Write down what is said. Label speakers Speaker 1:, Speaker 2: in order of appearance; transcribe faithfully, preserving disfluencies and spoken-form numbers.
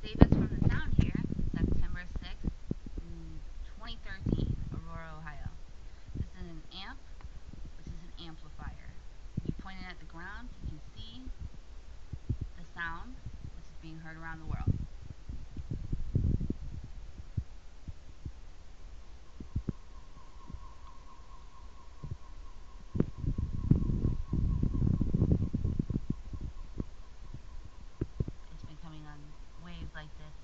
Speaker 1: save us from the sound here, September sixth, twenty thirteen, Aurora, Ohio. This is an amp. This is an amplifier. You point it at the ground, you can see the sound. This is being heard around the world. It's been coming on waves like this